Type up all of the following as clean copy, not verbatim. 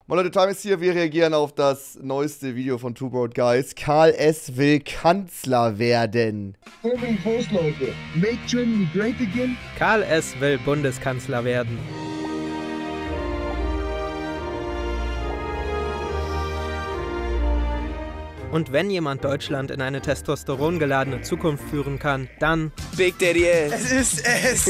Moin Leute, Time ist hier. Wir reagieren auf das neueste Video von Two Broke Guys. Karl S. will Kanzler werden. First, Leute. Make Germany great again. Karl S. will Bundeskanzler werden. Und wenn jemand Deutschland in eine testosterongeladene Zukunft führen kann, dann Big Daddy S. Es ist es.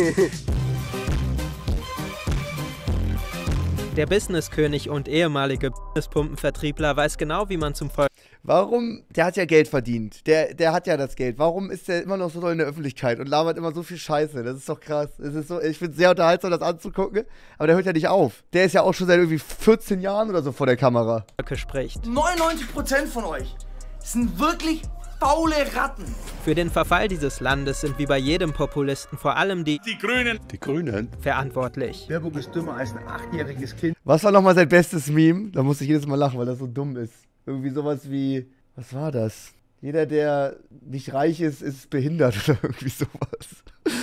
der Businesskönig und ehemalige Businesspumpenvertriebler weiß genau, wie man zum Volk... Warum? Der hat ja Geld verdient. Der hat ja das Geld. Warum ist der immer noch so doll in der Öffentlichkeit und labert immer so viel Scheiße? Das ist doch krass. Das ist so, ich finde es sehr unterhaltsam, das anzugucken, aber der hört ja nicht auf. Der ist ja auch schon seit irgendwie 14 Jahren oder so vor der Kamera. spricht. 99% von euch sind wirklich faule Ratten. Für den Verfall dieses Landes sind wie bei jedem Populisten vor allem die Grünen? verantwortlich. Baerbock ist dümmer als ein 8-jähriges Kind. Was war nochmal sein bestes Meme? Da musste ich jedes Mal lachen, weil das so dumm ist. Irgendwie sowas wie, was war das? Jeder, der nicht reich ist, ist behindert oder irgendwie sowas.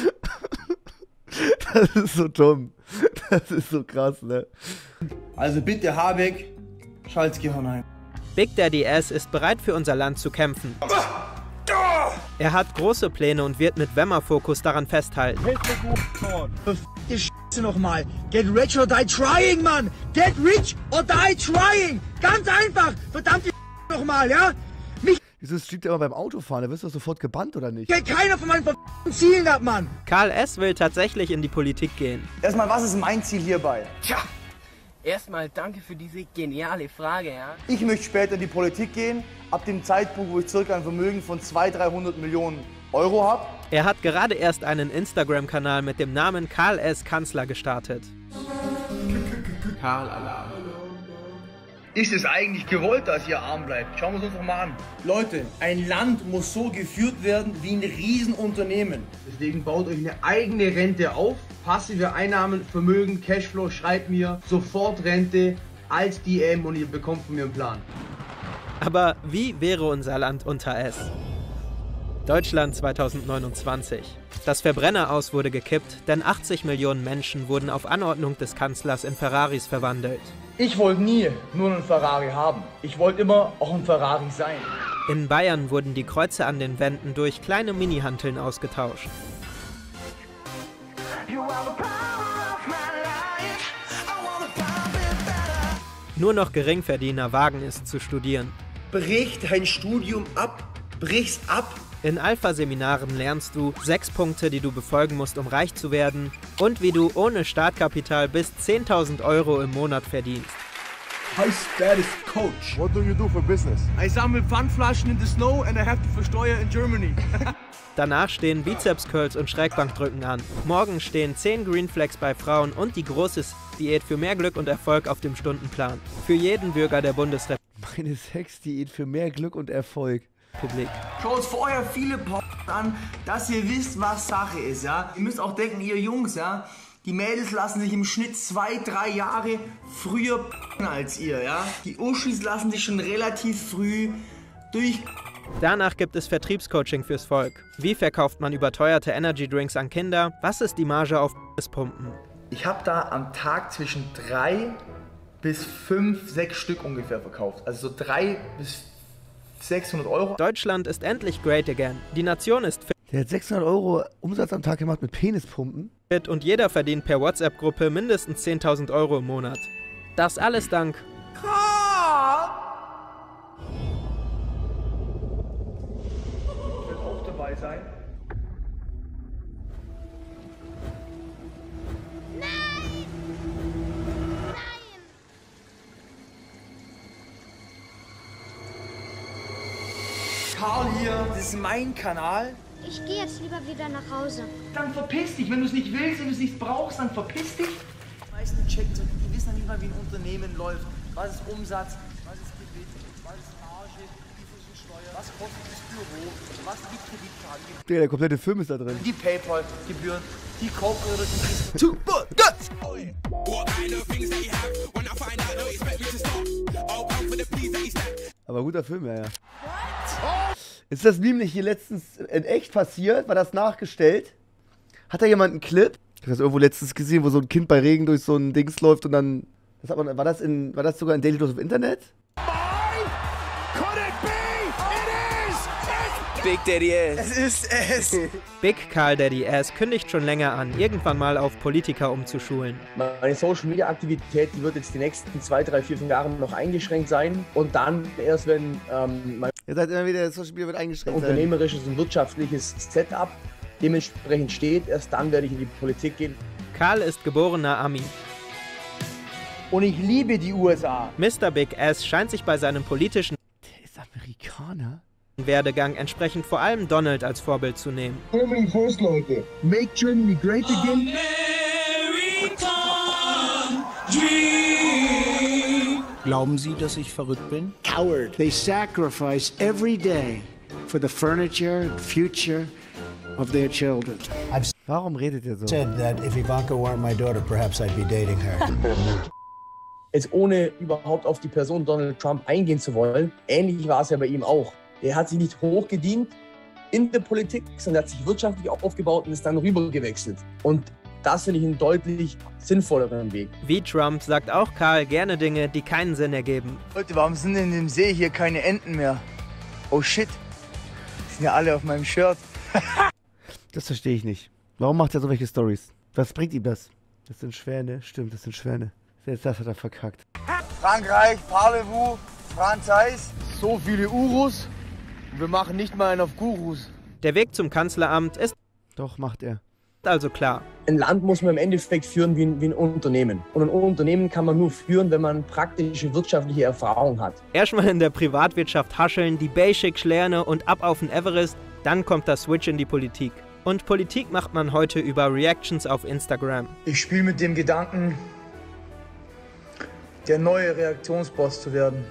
Das ist so dumm. Das ist so krass, ne? Also bitte Habeck, schalt's Gehirn ein. Big Daddy S. ist bereit für unser Land zu kämpfen. Er hat große Pläne und wird mit Wemmer-Fokus daran festhalten. Die Scheiße nochmal. Get rich or die trying, Mann. Get rich or die trying. Ganz einfach. Verdammte nochmal, ja? Wieso streamt der immer beim Autofahren? Da wirst du doch sofort gebannt, oder nicht? Geht keiner von meinen Zielen ab, Mann. Karl S. will tatsächlich in die Politik gehen. Erstmal, was ist mein Ziel hierbei? Tja, erstmal danke für diese geniale Frage, ja. Ich möchte später in die Politik gehen, ab dem Zeitpunkt, wo ich circa ein Vermögen von 200-300 Millionen Euro habe. Er hat gerade erst einen Instagram-Kanal mit dem Namen Karl S. Kanzler gestartet. Karl Alarm. Ist es eigentlich gewollt, dass ihr arm bleibt? Schauen wir es uns doch mal an. Leute, ein Land muss so geführt werden wie ein Riesenunternehmen. Deswegen baut euch eine eigene Rente auf. Passive Einnahmen, Vermögen, Cashflow, schreibt mir sofort Rente als DM und ihr bekommt von mir einen Plan. Aber wie wäre unser Land unter S? Deutschland 2029. Das Verbrenner-Aus wurde gekippt, denn 80 Millionen Menschen wurden auf Anordnung des Kanzlers in Ferraris verwandelt. Ich wollte nie nur einen Ferrari haben. Ich wollte immer auch ein Ferrari sein. In Bayern wurden die Kreuze an den Wänden durch kleine Mini-Hanteln ausgetauscht. Nur noch Geringverdiener wagen es zu studieren. Brich dein Studium ab, brich's ab. In Alpha-Seminaren lernst du 6 Punkte, die du befolgen musst, um reich zu werden und wie du ohne Startkapital bis 10.000 Euro im Monat verdienst. Hi, status coach. What do you do for business? I sammle Pfandflaschen in the snow and I have to versteuer in Germany. Danach stehen Bizeps-Curls und Schrägbankdrücken an. Morgen stehen 10 Green Flags bei Frauen und die große Diät für mehr Glück und Erfolg auf dem Stundenplan. Für jeden Bürger der Bundesrepublik. Meine Sexdiät für mehr Glück und Erfolg. Schaut vorher viele an, dass ihr wisst, was Sache ist, ja. Ihr müsst auch denken, ihr Jungs, ja. Die Mädels lassen sich im Schnitt 2-3 Jahre früher als ihr, ja. Die Uschis lassen sich schon relativ früh durch. Danach gibt es Vertriebscoaching fürs Volk. Wie verkauft man überteuerte Energydrinks an Kinder? Was ist die Marge auf Pumpen? Ich habe da am Tag zwischen 3 bis 5, 6 Stück ungefähr verkauft. Also so 3 bis 600 Euro. Deutschland ist endlich great again. Die Nation ist Der hat 600 Euro Umsatz am Tag gemacht mit Penispumpen. fit und jeder verdient per WhatsApp-Gruppe mindestens 10.000 Euro im Monat. Das alles dank Ich will auch dabei sein. Karl hier, das ist mein Kanal. Ich gehe jetzt lieber wieder nach Hause. Dann verpiss dich. Wenn du es nicht willst, wenn du es nicht brauchst, dann verpiss dich. Die meisten checken so, die wissen nicht mal, wie ein Unternehmen läuft. Was ist Umsatz, was ist Gewinn, was ist Marge, wie viel ist Steuer, was kostet das Büro, was die Kreditkarte, Der komplette Film ist da drin. die Paypal-Gebühren, die Corporate oder die Super Aber guter Film, ja. Ist das Meme nicht hier letztens in echt passiert? War das nachgestellt? Hat da jemand einen Clip? Ich habe das irgendwo letztens gesehen, wo so ein Kind bei Regen durch so ein Dings läuft und dann War das sogar in Daily Dose of Internet? Big Daddy Ass. Es ist es. Big Karl Daddy Ass kündigt schon länger an, irgendwann mal auf Politiker umzuschulen. Meine Social-Media-Aktivität, die wird jetzt die nächsten 2, 3, 4, 5 Jahre noch eingeschränkt sein. Und dann erst, wenn mein Ihr seid immer wieder, Social Media wird eingeschränkt sein. unternehmerisches und wirtschaftliches Setup dementsprechend steht, erst dann werde ich in die Politik gehen. Karl ist geborener Ami. Und ich liebe die USA. Mr. Big Ass scheint sich bei seinem politischen Der ist Amerikaner? Werdegang entsprechend vor allem Donald als Vorbild zu nehmen. Germany first, Leute. Make Germany great again. Glauben Sie, dass ich verrückt bin? Coward. They sacrifice every day for the furniture and future of their children. Warum redet ihr so? Said that if Ivanka weren't my daughter, perhaps I'd be dating her. Jetzt ohne überhaupt auf die Person Donald Trump eingehen zu wollen, ähnlich war es ja bei ihm auch. Er hat sich nicht hochgedient in der Politik, sondern hat sich wirtschaftlich aufgebaut und ist dann rübergewechselt. Und das finde ich einen deutlich sinnvolleren Weg. Wie Trump sagt auch Karl gerne Dinge, die keinen Sinn ergeben. Leute, warum sind in dem See hier keine Enten mehr? Oh shit. Die sind ja alle auf meinem Shirt. Das verstehe ich nicht. Warum macht er so welche Stories? Was bringt ihm das? Das sind Schwäne. Stimmt, das sind Schwäne. Jetzt das hat er verkackt. Frankreich, Parlez-vous, Frankreich. So viele Urus. Und wir machen nicht mal einen auf Gurus. Der Weg zum Kanzleramt ist Doch, macht er. also klar. Ein Land muss man im Endeffekt führen wie ein Unternehmen. Und ein Unternehmen kann man nur führen, wenn man praktische wirtschaftliche Erfahrung hat. Erstmal in der Privatwirtschaft hascheln, die Basics lernen und ab auf den Everest, dann kommt der Switch in die Politik. Und Politik macht man heute über Reactions auf Instagram. Ich spiele mit dem Gedanken, der neue Reaktionsboss zu werden.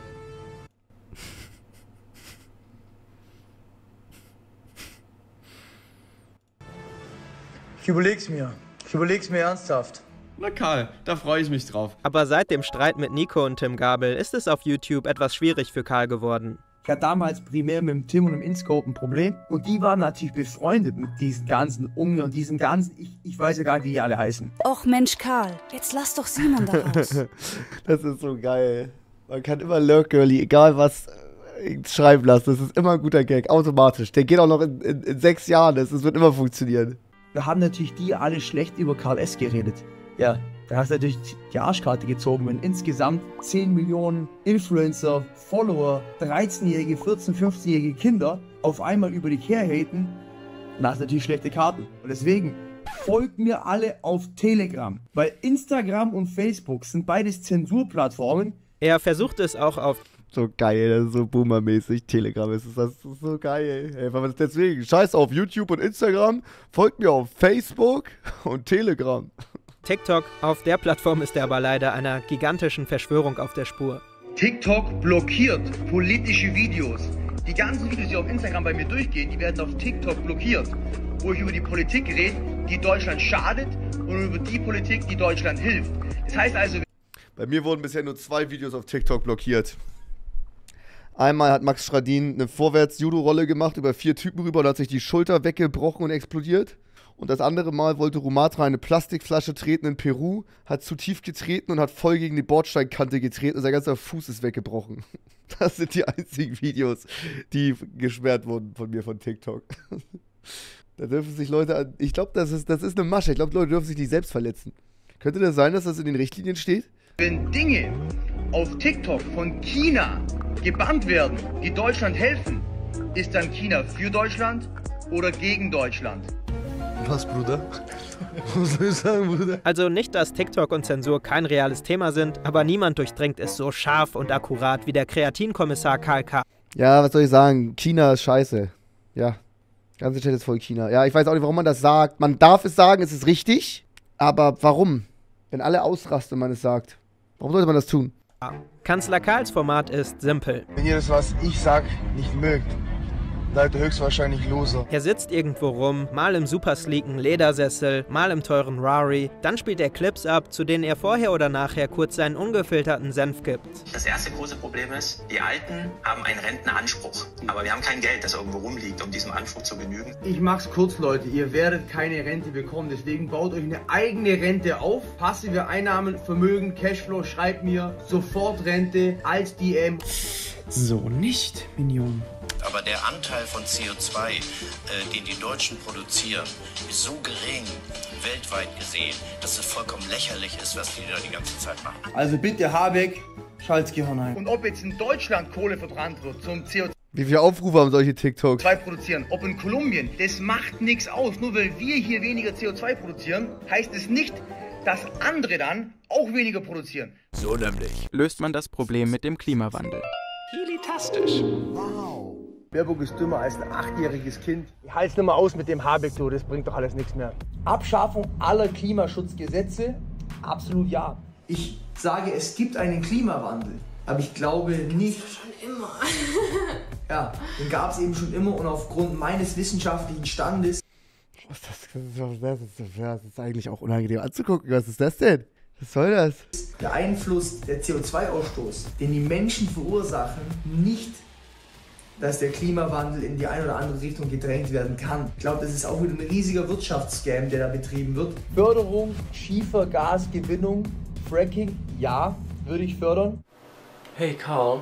Ich überleg's mir ernsthaft. Na Karl, da freue ich mich drauf. Aber seit dem Streit mit Nico und Tim Gabel ist es auf YouTube etwas schwierig für Karl geworden. Ich hatte damals primär mit dem Tim und dem InScope ein Problem. Und die waren natürlich befreundet mit diesen ganzen Ungarn und diesen ganzen, ich weiß ja gar nicht, wie die alle heißen. Och Mensch, Karl, jetzt lass doch Simon da raus. Das ist so geil. Man kann immer Lurk Girlie, egal was, schreiben lassen. Das ist immer ein guter Gag, automatisch. Der geht auch noch in 6 Jahren, das wird immer funktionieren. Da haben natürlich die alle schlecht über Karl S. geredet. Ja, da hast du natürlich die Arschkarte gezogen, wenn insgesamt 10 Millionen Influencer, Follower, 13-jährige, 14-, 15-jährige Kinder auf einmal über dich herhaten, dann hast du natürlich schlechte Karten. Und deswegen folgt mir alle auf Telegram, weil Instagram und Facebook sind beides Zensurplattformen. Er versucht es auch auf So geil, das ist so boomermäßig. Telegram ist es, das ist so geil. Ey, weil deswegen, scheiß auf YouTube und Instagram, folgt mir auf Facebook und Telegram. TikTok. Auf der Plattform ist er aber leider einer gigantischen Verschwörung auf der Spur. TikTok blockiert politische Videos. Die ganzen Videos, die auf Instagram bei mir durchgehen, die werden auf TikTok blockiert. Wo ich über die Politik rede, die Deutschland schadet, und über die Politik, die Deutschland hilft. Das heißt also... Bei mir wurden bisher nur 2 Videos auf TikTok blockiert. Einmal hat Max Schradin eine Vorwärts-Judo-Rolle gemacht, über 4 Typen rüber und hat sich die Schulter weggebrochen und explodiert. Und das andere Mal wollte Rumatra eine Plastikflasche treten in Peru, hat zu tief getreten und hat voll gegen die Bordsteinkante getreten und sein ganzer Fuß ist weggebrochen. Das sind die einzigen Videos, die gesperrt wurden von mir von TikTok. Da dürfen sich Leute an. Ich glaube, das ist eine Masche. Ich glaube, Leute dürfen sich nicht selbst verletzen. Könnte das sein, dass das in den Richtlinien steht? Wenn Dinge auf TikTok von China gebannt werden, die Deutschland helfen, ist dann China für Deutschland oder gegen Deutschland? Was, Bruder? Was soll ich sagen, Bruder? Also nicht, dass TikTok und Zensur kein reales Thema sind, aber niemand durchdringt es so scharf und akkurat wie der Kreatinkommissar Karl K. Ja, was soll ich sagen? China ist scheiße. Ja, ganze Chat ist voll China. Ja, ich weiß auch nicht, warum man das sagt. Man darf es sagen, es ist richtig, aber warum? Wenn alle ausrasten, man es sagt. Warum sollte man das tun? Kanzler Karls Format ist simpel. Wenn ihr das, was ich sag, nicht mögt, seid ihr höchstwahrscheinlich Loser. Er sitzt irgendwo rum, mal im super sleeken Ledersessel, mal im teuren Rari. Dann spielt er Clips ab, zu denen er vorher oder nachher kurz seinen ungefilterten Senf gibt. Das erste große Problem ist, die Alten haben einen Rentenanspruch. Aber wir haben kein Geld, das irgendwo rumliegt, um diesem Anspruch zu genügen. Ich mach's kurz, Leute. Ihr werdet keine Rente bekommen. Deswegen baut euch eine eigene Rente auf. Passive Einnahmen, Vermögen, Cashflow. Schreibt mir sofort Rente als DM. So nicht, Minion. Aber der Anteil von CO2, den die Deutschen produzieren, ist so gering, weltweit gesehen, dass es vollkommen lächerlich ist, was die da die ganze Zeit machen. Also bitte, Habeck, schalt's Gehirn ein. Und ob jetzt in Deutschland Kohle verbrannt wird zum CO2 Wie viele Aufrufe haben solche TikToks? produzieren, ob in Kolumbien, das macht nichts aus. Nur weil wir hier weniger CO2 produzieren, heißt es nicht, dass andere dann auch weniger produzieren. So nämlich löst man das Problem mit dem Klimawandel. Elitastisch. Wow. Baerbock ist dümmer als ein 8-jähriges Kind. Ich halte es nicht mehr aus mit dem Habeck, so, das bringt doch alles nichts mehr. Abschaffung aller Klimaschutzgesetze? Absolut ja. Ich sage, es gibt einen Klimawandel, aber ich glaube nicht... Schon immer. Ja, den gab es eben schon immer und aufgrund meines wissenschaftlichen Standes... Das ist eigentlich auch unangenehm anzugucken. Was ist das denn? Was soll das? Der Einfluss, der CO2-Ausstoß, den die Menschen verursachen, nicht, dass der Klimawandel in die eine oder andere Richtung gedrängt werden kann. Ich glaube, das ist auch wieder ein riesiger Wirtschaftsscam, der da betrieben wird. Förderung, Schiefergasgewinnung, Fracking, ja, würde ich fördern. Hey Karl,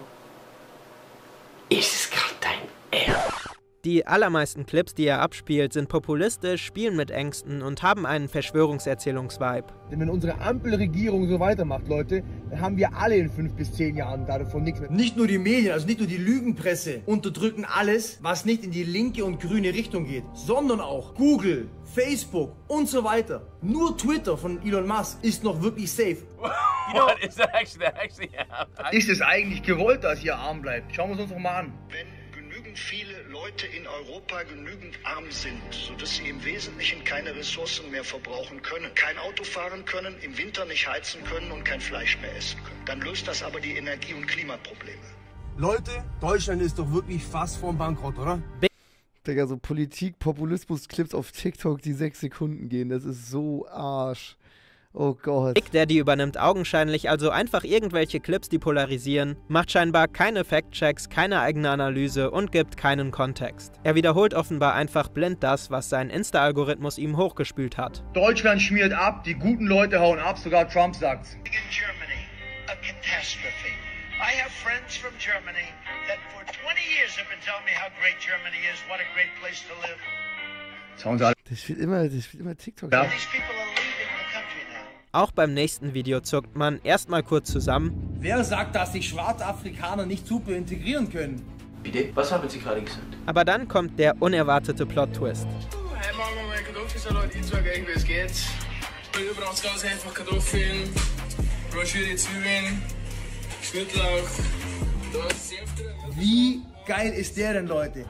ist es gerade dein Ernst? Die allermeisten Clips, die er abspielt, sind populistisch, spielen mit Ängsten und haben einen Verschwörungserzählungsvibe. Denn wenn unsere Ampelregierung so weitermacht, Leute, dann haben wir alle in 5 bis 10 Jahren davon nichts mehr. Nicht nur die Medien, also nicht nur die Lügenpresse unterdrücken alles, was nicht in die linke und grüne Richtung geht, sondern auch Google, Facebook und so weiter. Nur Twitter von Elon Musk ist noch wirklich safe. What is that actually Ist es eigentlich gewollt, dass ihr arm bleibt? Schauen wir uns doch mal an. Wenn genügend viele Leute in Europa genügend arm sind, sodass sie im Wesentlichen keine Ressourcen mehr verbrauchen können, kein Auto fahren können, im Winter nicht heizen können und kein Fleisch mehr essen können, dann löst das aber die Energie- und Klimaprobleme. Leute, Deutschland ist doch wirklich fast vorm Bankrott, oder? Digga, so Politik-Populismus-Clips auf TikTok, die 6 Sekunden gehen, das ist so Arsch. Oh Gott. Big Daddy übernimmt augenscheinlich also einfach irgendwelche Clips, die polarisieren, macht scheinbar keine Fact-Checks, keine eigene Analyse und gibt keinen Kontext. Er wiederholt offenbar einfach blind das, was sein Insta-Algorithmus ihm hochgespült hat. Deutschland schmiert ab, die guten Leute hauen ab, sogar Trump sagt's. In Germany, a catastrophe. I have friends from Germany that for 20 years have been telling me how great Germany is, what a great place to live. Das spielt immer TikTok. Ja. These people are leaving the country now. Auch beim nächsten Video zuckt man erstmal kurz zusammen. Wer sagt, dass sich schwarze Afrikaner nicht super integrieren können? Bitte? Was haben Sie gerade gesagt? Aber dann kommt der unerwartete Plot-Twist. Hey Mama, meine Kartoffeln, Leute, ich zeige euch, wie es geht. Überall ganz einfach Kartoffeln, Broschüre, Zwiebeln, Schnittlauch, da ist Senf drin. Wie geil ist der denn, Leute?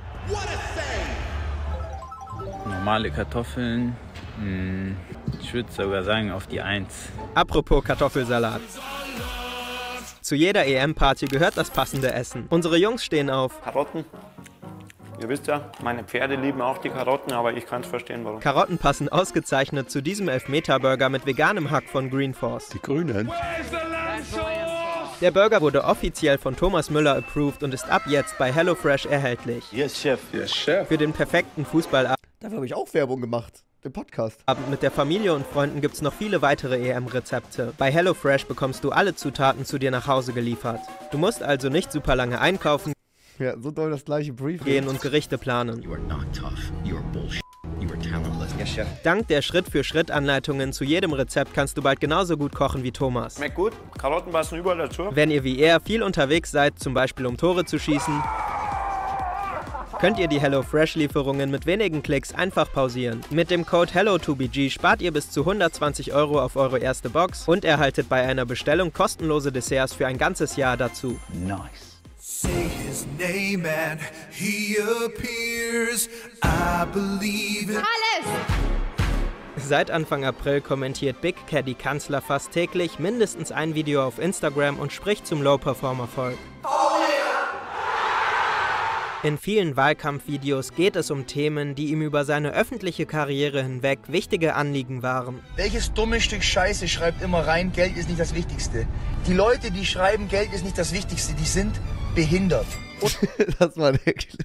Normale Kartoffeln, ich würde sogar sagen auf die 1. Apropos Kartoffelsalat. Zu jeder EM-Party gehört das passende Essen. Unsere Jungs stehen auf Karotten. Ihr wisst ja, meine Pferde lieben auch die Karotten, aber ich kann es verstehen, warum. Karotten passen ausgezeichnet zu diesem Elfmeter-Burger mit veganem Hack von Green Force. Die Grünen. Der Burger wurde offiziell von Thomas Müller approved und ist ab jetzt bei HelloFresh erhältlich. Yes, Chef. Yes, Chef. Für den perfekten Fußballabend Dafür habe ich auch Werbung gemacht. Im Podcast. mit der Familie und Freunden gibt es noch viele weitere EM-Rezepte. Bei HelloFresh bekommst du alle Zutaten zu dir nach Hause geliefert. Du musst also nicht super lange einkaufen Ja, so doll das gleiche Briefing. gehen und Gerichte planen. You are not tough. You are bullshit. You are talentless. Yes, Chef. Dank der Schritt-für-Schritt-Anleitungen zu jedem Rezept kannst du bald genauso gut kochen wie Thomas. Schmeckt gut, Karotten passen überall dazu. Wenn ihr wie er viel unterwegs seid, zum Beispiel um Tore zu schießen, könnt ihr die HelloFresh-Lieferungen mit wenigen Klicks einfach pausieren. Mit dem Code HELLO2BG spart ihr bis zu 120 € auf eure erste Box und erhaltet bei einer Bestellung kostenlose Desserts für ein ganzes Jahr dazu. Nice. Say his name and he appears. I believe it. Seit Anfang April kommentiert Big Caddy Kanzler fast täglich mindestens ein Video auf Instagram und spricht zum Low-Performer-Volk. In vielen Wahlkampfvideos geht es um Themen, die ihm über seine öffentliche Karriere hinweg wichtige Anliegen waren. Welches dumme Stück Scheiße schreibt immer rein, Geld ist nicht das Wichtigste? Die Leute, die schreiben, Geld ist nicht das Wichtigste, die sind behindert. Das war der Clip.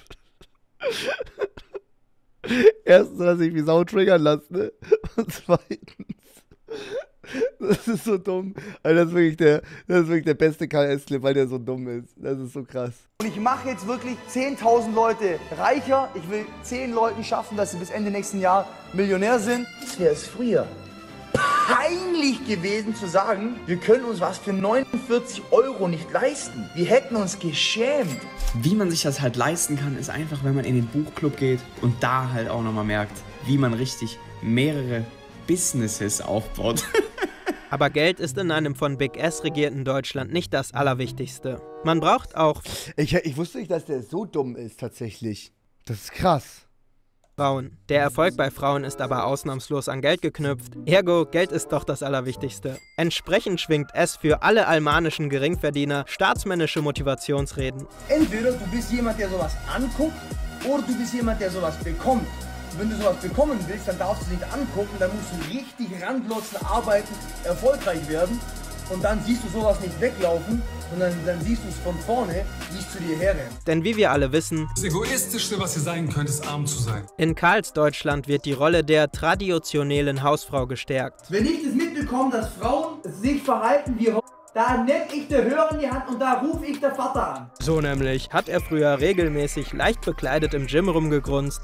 Erstens, dass ich mich sau triggern lasse, ne? Und zweitens, das ist so dumm. Also das ist wirklich der beste KS-Clip, weil der so dumm ist. Das ist so krass. Und ich mache jetzt wirklich 10.000 Leute reicher. Ich will 10 Leuten schaffen, dass sie bis Ende nächsten Jahr Millionär sind. Das wäre es früher peinlich gewesen zu sagen, wir können uns was für 49 € nicht leisten. Wir hätten uns geschämt. Wie man sich das halt leisten kann, ist einfach, wenn man in den Buchclub geht und da halt auch nochmal merkt, wie man richtig mehrere Businesses aufbaut. Aber Geld ist in einem von Big S regierten Deutschland nicht das Allerwichtigste. Man braucht auch... Ich wusste nicht, dass der so dumm ist, tatsächlich. Das ist krass. Frauen. Der Erfolg bei Frauen ist aber ausnahmslos an Geld geknüpft. Ergo, Geld ist doch das Allerwichtigste. Entsprechend schwingt es für alle almanischen Geringverdiener staatsmännische Motivationsreden. Entweder du bist jemand, der sowas anguckt, oder du bist jemand, der sowas bekommt. Wenn du sowas bekommen willst, dann darfst du es nicht angucken, dann musst du richtig ranglotzen, arbeiten, erfolgreich werden. Und dann siehst du sowas nicht weglaufen, sondern dann siehst du es von vorne, wie es zu dir herrennt. Denn wie wir alle wissen, das Egoistischste, was ihr sein könnt, ist arm zu sein. In Karls Deutschland wird die Rolle der traditionellen Hausfrau gestärkt. Wenn ich das mitbekomme, dass Frauen sich verhalten wie da nehme ich den Hörer in die Hand und da rufe ich den Vater an. So nämlich hat er früher regelmäßig leicht bekleidet im Gym rumgegrunzt,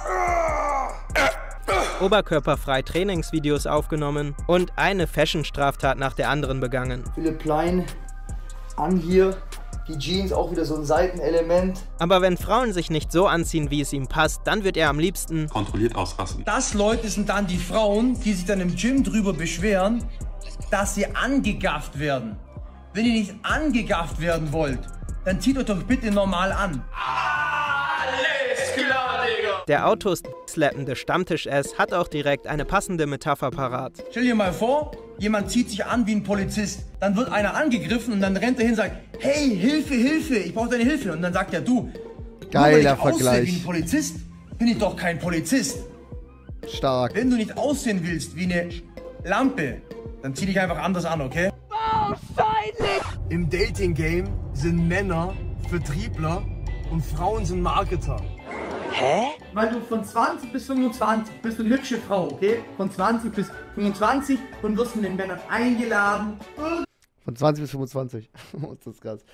oberkörperfrei Trainingsvideos aufgenommen und eine Fashion-Straftat nach der anderen begangen. Philipp Plein an hier, die Jeans auch wieder so ein Seitenelement. Aber wenn Frauen sich nicht so anziehen, wie es ihm passt, dann wird er am liebsten kontrolliert ausrasten. Das Leute sind dann die Frauen, die sich dann im Gym drüber beschweren, dass sie angegafft werden. Wenn ihr nicht angegafft werden wollt, dann zieht euch doch bitte normal an. Alles klar, Digga! Der autoslappende Stammtisch-S hat auch direkt eine passende Metapher parat. Stell dir mal vor, jemand zieht sich an wie ein Polizist. Dann wird einer angegriffen und dann rennt er hin und sagt, hey, Hilfe, Hilfe, ich brauche deine Hilfe. Und dann sagt er, du, geiler nur weil ich Vergleich. Aussehe wie ein Polizist, bin ich doch kein Polizist. Stark. Wenn du nicht aussehen willst wie eine Lampe, dann zieh dich einfach anders an, okay? Wahrscheinlich! Im Dating-Game sind Männer Vertriebler und Frauen sind Marketer. Hä? Weil du von 20 bis 25 bist du eine hübsche Frau, okay? Von 20 bis 25 und wirst mit den Männern eingeladen. Von 20 bis 25. Ist das krass.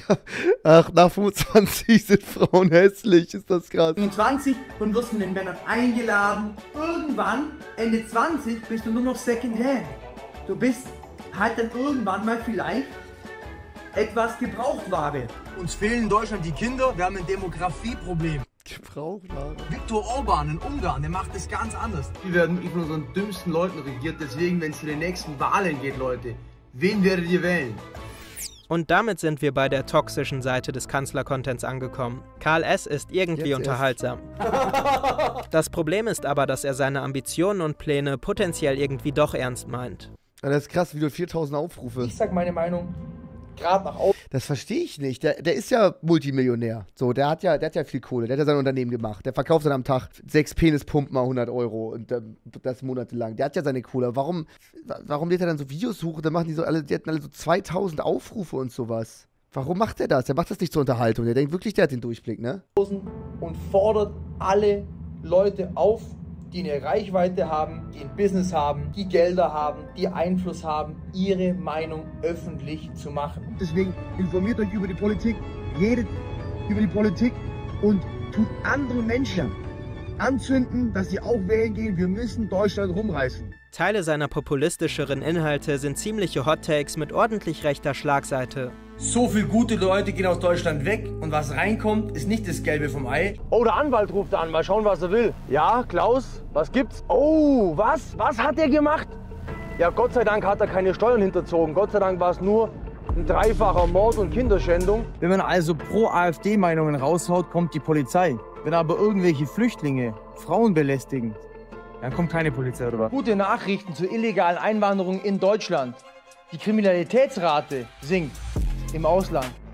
Ach, nach 25 sind Frauen hässlich. Ist das krass. 25 und wirst mit den Männern eingeladen. Irgendwann, Ende 20, bist du nur noch Secondhand. Du bist halt dann irgendwann mal vielleicht etwas Gebrauchtware. Uns fehlen in Deutschland die Kinder, wir haben ein Demografieproblem. Gebrauchtware? Viktor Orban in Ungarn, der macht das ganz anders. Wir werden wirklich von unseren dümmsten Leuten regiert, deswegen, wenn es zu den nächsten Wahlen geht, Leute, wen werdet ihr wählen? Und damit sind wir bei der toxischen Seite des Kanzler-Contents angekommen. Karl S. ist irgendwie unterhaltsam. Das Problem ist aber, dass er seine Ambitionen und Pläne potenziell irgendwie doch ernst meint. Ja, das ist krass, Video 4000 Aufrufe. Ich sag meine Meinung, gerade nach außen. Das verstehe ich nicht. Der ist ja Multimillionär. So, der hat ja viel Kohle. Der hat ja sein Unternehmen gemacht. Der verkauft dann am Tag 6 Penispumpen mal 100 € und das monatelang. Der hat ja seine Kohle. Warum lädt er dann so Videos suchen? Dann machen die hatten alle so 2000 Aufrufe und sowas. Warum macht er das? Der macht das nicht zur Unterhaltung. Der denkt wirklich, der hat den Durchblick, ne? Und fordert alle Leute auf, die eine Reichweite haben, die ein Business haben, die Gelder haben, die Einfluss haben, ihre Meinung öffentlich zu machen. Deswegen informiert euch über die Politik, redet über die Politik und tut andere Menschen anzünden, dass sie auch wählen gehen. Wir müssen Deutschland rumreißen. Teile seiner populistischeren Inhalte sind ziemliche Hot-Takes mit ordentlich rechter Schlagseite. So viele gute Leute gehen aus Deutschland weg und was reinkommt, ist nicht das Gelbe vom Ei. Oh, der Anwalt ruft an, mal schauen, was er will. Ja, Klaus, was gibt's? Oh, was? Was hat er gemacht? Ja, Gott sei Dank hat er keine Steuern hinterzogen. Gott sei Dank war es nur ein dreifacher Mord und Kinderschändung. Wenn man also pro AfD-Meinungen raushaut, kommt die Polizei. Wenn aber irgendwelche Flüchtlinge Frauen belästigen, dann kommt keine Polizei, oder was? Gute Nachrichten zur illegalen Einwanderung in Deutschland. Die Kriminalitätsrate sinkt im Ausland.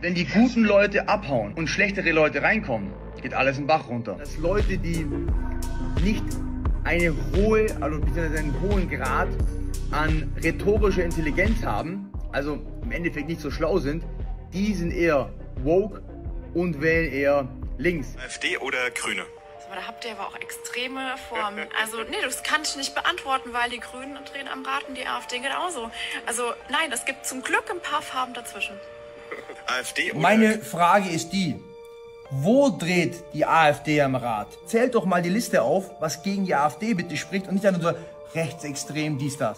Wenn die guten Leute abhauen und schlechtere Leute reinkommen, geht alles im Bach runter. Dass Leute, die nicht einen hohen Grad an rhetorischer Intelligenz haben, also im Endeffekt nicht so schlau sind, die sind eher woke und wählen eher links. AfD oder Grüne? Aber da habt ihr aber auch extreme Formen. Also nee, das kann ich nicht beantworten, weil die Grünen drehen am Rad und die AfD genauso. Also nein, es gibt zum Glück ein paar Farben dazwischen. AfD oder... Meine Frage ist die, wo dreht die AfD am Rad? Zählt doch mal die Liste auf, was gegen die AfD bitte spricht und nicht dann nur rechtsextrem, dies, das.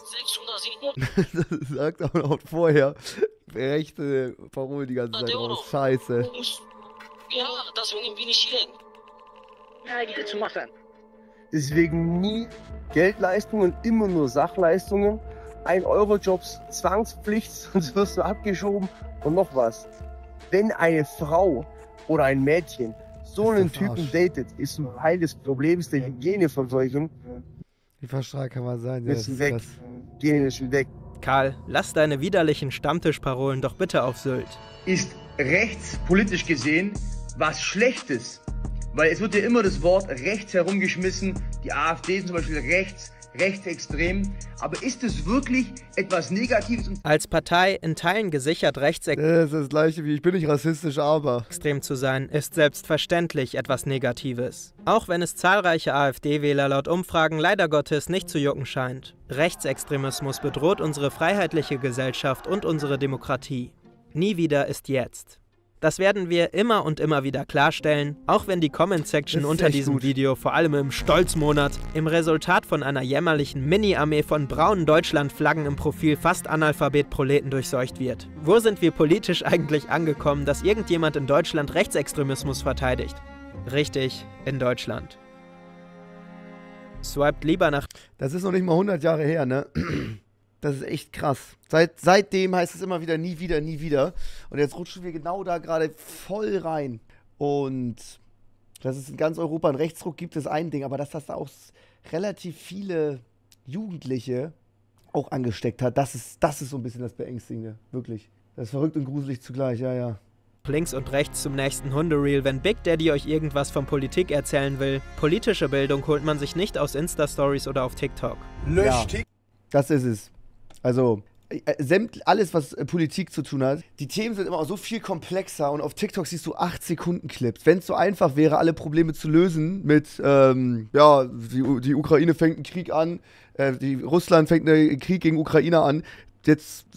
Das sagt auch noch vorher. Rechte Parolen die ganze Zeit raus. Scheiße. Ja, deswegen bin ich hier. Ja, zu machen. Deswegen nie Geldleistungen, immer nur Sachleistungen. 1-Euro-Jobs, Zwangspflicht, sonst wirst du abgeschoben. Und noch was. Wenn eine Frau oder ein Mädchen so einen Typen datet, ist ein Teil des Problems der Hygieneverseuchung. Wie verstrahlt kann man sein? Müssen weg. Hygienischen weg. Karl, lass deine widerlichen Stammtischparolen doch bitte auf Sylt. Ist rechts politisch gesehen was Schlechtes? Weil es wird ja immer das Wort rechts herumgeschmissen. Die AfD ist zum Beispiel rechtsextrem. Aber ist es wirklich etwas Negatives? Als Partei in Teilen gesichert rechtsextrem das ist das gleiche wie ich bin nicht rassistisch, aber zu sein, ist selbstverständlich etwas Negatives. Auch wenn es zahlreiche AfD-Wähler laut Umfragen leider Gottes nicht zu jucken scheint. Rechtsextremismus bedroht unsere freiheitliche Gesellschaft und unsere Demokratie. Nie wieder ist jetzt. Das werden wir immer und immer wieder klarstellen, auch wenn die Comment-Section unter diesem Video vor allem im Stolzmonat im Resultat von einer jämmerlichen Mini-Armee von braunen Deutschland-Flaggen im Profil fast Analphabet-Proleten durchseucht wird. Wo sind wir politisch eigentlich angekommen, dass irgendjemand in Deutschland Rechtsextremismus verteidigt? Richtig, in Deutschland. Swiped lieber nach... Das ist noch nicht mal 100 Jahre her, ne? Das ist echt krass. Seitdem heißt es immer wieder, nie wieder, nie wieder. Und jetzt rutschen wir genau da gerade voll rein. Und dass es in ganz Europa einen Rechtsruck gibt, ist ein Ding. Aber dass das da auch relativ viele Jugendliche auch angesteckt hat, das ist so ein bisschen das Beängstigende. Wirklich. Das ist verrückt und gruselig zugleich, ja, ja. Links und rechts zum nächsten Hundereel, wenn Big Daddy euch irgendwas von Politik erzählen will. Politische Bildung holt man sich nicht aus Insta-Stories oder auf TikTok. Ja, das ist es. Also, alles, was Politik zu tun hat, die Themen sind immer so viel komplexer und auf TikTok siehst du 8-Sekunden-Clips. Wenn es so einfach wäre, alle Probleme zu lösen mit, ja, die Ukraine fängt einen Krieg an, Russland fängt einen Krieg gegen Ukraine an, jetzt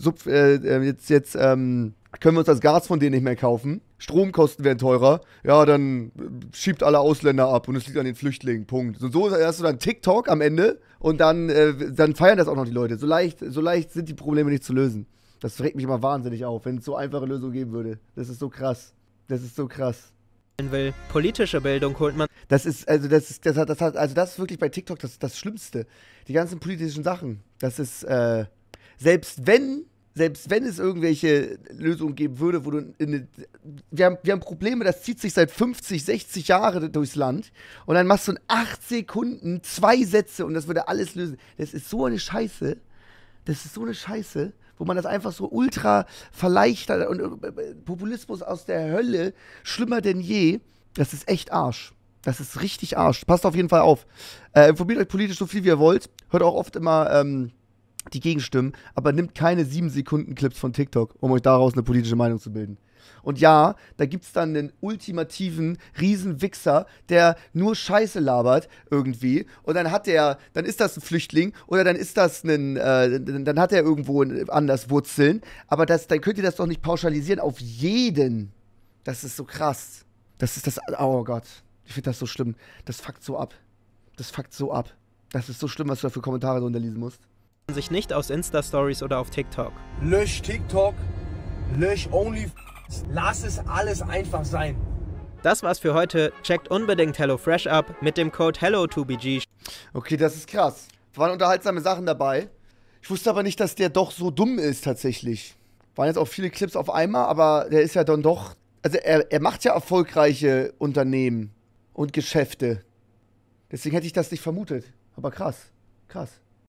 können wir uns das Gas von denen nicht mehr kaufen, Stromkosten werden teurer, ja, dann schiebt alle Ausländer ab und es liegt an den Flüchtlingen, Punkt. So hast du dann TikTok am Ende und dann feiern das auch noch die Leute. So leicht sind die Probleme nicht zu lösen. Das regt mich immer wahnsinnig auf, wenn es so einfache Lösungen geben würde. Das ist so krass. Das ist so krass. Will. Politische Bildung holt man. Das ist wirklich bei TikTok das Schlimmste. Die ganzen politischen Sachen. Das ist, selbst wenn es irgendwelche Lösungen geben würde, wo wir haben Probleme, das zieht sich seit 50, 60 Jahren durchs Land und dann machst du in 8 Sekunden 2 Sätze und das würde alles lösen. Das ist so eine Scheiße. Wo man das einfach so ultra verleichtert und Populismus aus der Hölle, schlimmer denn je. Das ist echt Arsch. Das ist richtig Arsch. Passt auf jeden Fall auf. Informiert euch politisch so viel, wie ihr wollt. Hört auch oft immer die Gegenstimmen, aber nimmt keine 7-Sekunden-Clips von TikTok, um euch daraus eine politische Meinung zu bilden. Und ja, da gibt's dann einen ultimativen Riesenwichser, der nur Scheiße labert irgendwie und dann ist das ein Flüchtling oder dann ist das dann hat er irgendwo anders Wurzeln, aber dann könnt ihr das doch nicht pauschalisieren auf jeden. Das ist so krass. Oh Gott, ich finde das so schlimm. Das fuckt so ab. Das ist so schlimm, was du da für Kommentare drunter lesen musst. Sich nicht aus Insta-Stories oder auf TikTok. Lösch TikTok, lösch OnlyFans, lass es alles einfach sein. Das war's für heute. Checkt unbedingt HelloFresh ab mit dem Code HELLO2BG. Okay, das ist krass. Waren unterhaltsame Sachen dabei. Ich wusste aber nicht, dass der doch so dumm ist tatsächlich. Waren jetzt auch viele Clips auf einmal, aber der ist ja dann doch... Also er macht ja erfolgreiche Unternehmen und Geschäfte. Deswegen hätte ich das nicht vermutet. Aber krass.